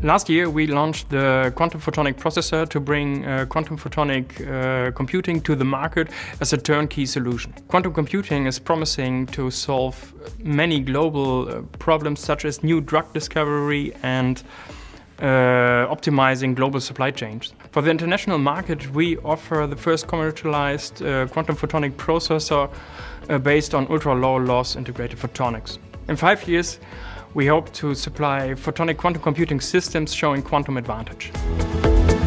Last year we launched the quantum photonic processor to bring quantum photonic computing to the market as a turnkey solution. Quantum computing is promising to solve many global problems such as new drug discovery and optimizing global supply chains. For the international market, we offer the first commercialized quantum photonic processor based on ultra-low loss integrated photonics. In 5 years, we hope to supply photonic quantum computing systems showing quantum advantage.